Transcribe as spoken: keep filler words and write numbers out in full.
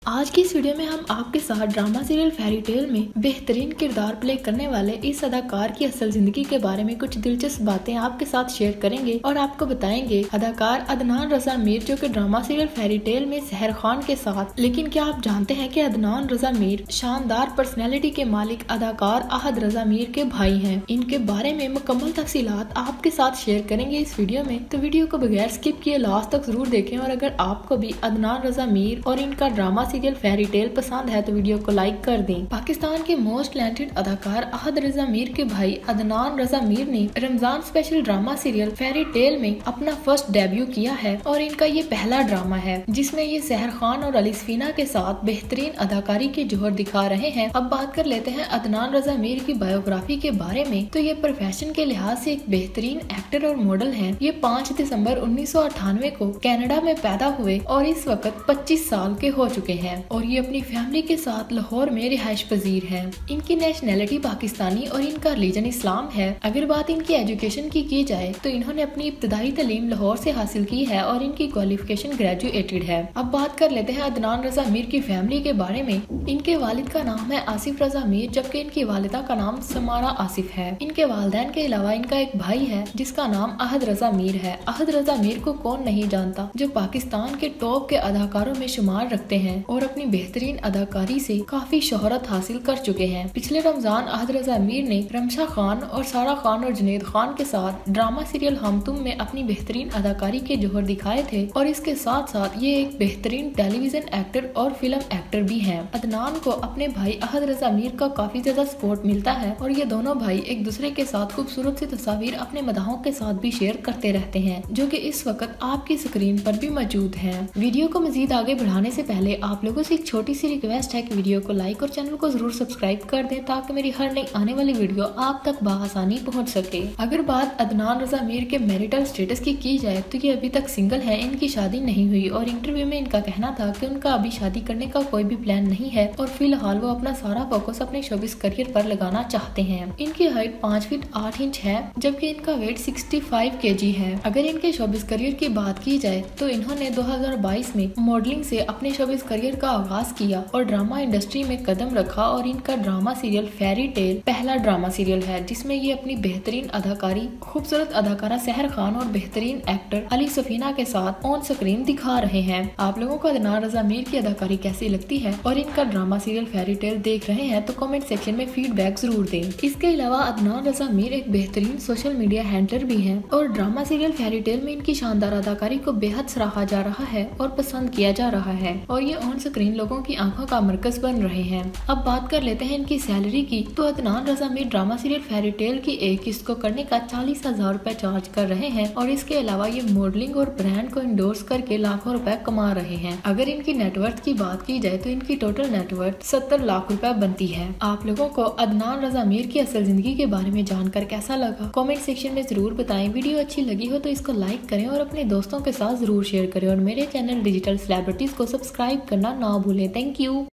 आज की इस वीडियो में हम आपके साथ ड्रामा सीरियल फेरी टेल में बेहतरीन किरदार प्ले करने वाले इस अदाकार की असल जिंदगी के बारे में कुछ दिलचस्प बातें आपके साथ शेयर करेंगे और आपको बताएंगे अदाकार अदनान रजा मीर जो कि ड्रामा सीरियल फेरी टेल में सहर खान के साथ। लेकिन क्या आप जानते हैं कि अदनान रजा मीर शानदार पर्सनैलिटी के मालिक अदाकार अहद रजा मीर के भाई हैं। इनके बारे में मुकम्मल तफसीलात आपके साथ शेयर करेंगे इस वीडियो में, तो वीडियो को बगैर स्किप किए लास्ट तक जरूर देखें। और अगर आपको भी अदनान रजा मीर और इनका ड्रामा सीरियल फेरी टेल पसंद है तो वीडियो को लाइक कर दें। पाकिस्तान के मोस्ट टैलेंटेड अदाकार अहद रजा मीर के भाई अदनान रजा मीर ने Ramzan special drama serial fairy tale में अपना फर्स्ट डेब्यू किया है और इनका ये पहला ड्रामा है जिसमें ये सहर खान और अली सफीना के साथ बेहतरीन अदाकारी के जोहर दिखा रहे हैं। अब बात कर लेते हैं अदनान रजा मीर की बायोग्राफी के बारे में। तो ये प्रोफेशन के लिहाज से एक बेहतरीन एक्टर और मॉडल हैं। ये पाँच दिसंबर उन्नीस सौ अट्ठानवे को कनाडा में पैदा हुए और इस वक्त पच्चीस साल के हो चुके हैं और ये अपनी फैमिली के साथ लाहौर में रिहाइश पजीर है। इनकी नेशनैलिटी पाकिस्तानी और इनका रिलीजन इस्लाम है। अगर बात इनकी एजुकेशन की की जाए तो इन्होंने अपनी इब्तदाई तालीम लाहौर से हासिल की है और इनकी क्वालिफिकेशन ग्रेजुएटेड है। अब बात कर लेते हैं अदनान रजा मीर की फैमिली के बारे में। इनके वालिद का नाम है आसिफ रजा मीर जबकि इनकी वालिदा का नाम समारा आसिफ है। इनके वालिदैन के अलावा इनका एक भाई है जिसका नाम अहद रजा मीर है। अहद रजा मीर को कौन नहीं जानता, जो पाकिस्तान के टॉप के अदाकारों में शुमार रखते हैं और अपनी बेहतरीन अदाकारी से काफी शोहरत हासिल कर चुके हैं। पिछले रमजान अहद रजा मीर ने रमशा खान और सारा खान और जुनैद खान के साथ ड्रामा सीरियल हम तुम में अपनी बेहतरीन अदाकारी के जोहर दिखाए थे और इसके साथ साथ ये एक बेहतरीन टेलीविजन एक्टर और फिल्म एक्टर भी हैं। अदनान को अपने भाई अहद रजा मीर का काफी ज्यादा सपोर्ट मिलता है और ये दोनों भाई एक दूसरे के साथ खूबसूरत सी तस्वीर अपने मदाहों के साथ भी शेयर करते रहते हैं जो कि इस वक्त आपकी स्क्रीन पर भी मौजूद है। वीडियो को मजीद आगे बढ़ाने से पहले आप लोगों से एक छोटी सी रिक्वेस्ट है कि वीडियो को लाइक और चैनल को जरूर सब्सक्राइब कर दें ताकि मेरी हर नई आने वाली वीडियो आप तक बआसानी पहुंच सके। अगर बात अदनान रजा मीर के मैरिटल स्टेटस की की जाए तो ये अभी तक सिंगल है, इनकी शादी नहीं हुई और इंटरव्यू में इनका कहना था कि उनका अभी शादी करने का कोई भी प्लान नहीं है और फिलहाल वो अपना सारा फोकस अपने शोबिस करियर पर लगाना चाहते हैं। इनकी हाइट पाँच फीट आठ इंच है जबकि इनका वेट सिक्सटी फाइव के जी है। अगर इनके शोबिस करियर की बात की जाए तो इन्होंने दो हजार बाईस में मॉडलिंग से अपने शोबिस करियर का आगाज किया और ड्रामा इंडस्ट्री में कदम रखा और इनका ड्रामा सीरियल फेरी टेल पहला ड्रामा सीरियल है जिसमें ये अपनी बेहतरीन अदाकारी, खूबसूरत अदाकारा सहर खान और बेहतरीन एक्टर अली सफीना के साथ ऑन स्क्रीन दिखा रहे हैं। आप लोगों को अदनान रजा मीर की अदाकारी कैसी लगती है और इनका ड्रामा सीरियल फेरी टेल देख रहे हैं तो कमेंट सेक्शन में फीडबैक जरूर दें। इसके अलावा अदनान रजा मीर एक बेहतरीन सोशल मीडिया हैंडलर भी हैं और ड्रामा सीरियल फेरी टेल में इनकी शानदार अदाकारी को बेहद सराहा जा रहा है और पसंद किया जा रहा है और ये ऑन स्क्रीन लोगों की आंखों का मरकज बन रहे हैं। अब बात कर लेते हैं इनकी सैलरी की। तो Adnan Raza Mir drama serial fairy tale की एक किस्त को करने का चालीस हजार रूपए चार्ज कर रहे हैं और इसके अलावा ये मॉडलिंग और ब्रांड को इंडोर्स करके लाखों रुपए कमा रहे हैं। अगर इनकी नेटवर्थ की बात की जाए तो इनकी टोटल नेटवर्थ सत्तर लाख रुपए बनती है। आप लोगों को अदनान रजा मीर की असल जिंदगी के बारे में जानकर कैसा लगा कॉमेंट सेक्शन में जरूर बताएं। वीडियो अच्छी लगी हो तो इसको लाइक करें और अपने दोस्तों के साथ जरूर शेयर करें और मेरे चैनल डिजिटल सेलिब्रिटीज को सब्सक्राइब करना ना भूलें। Thank you.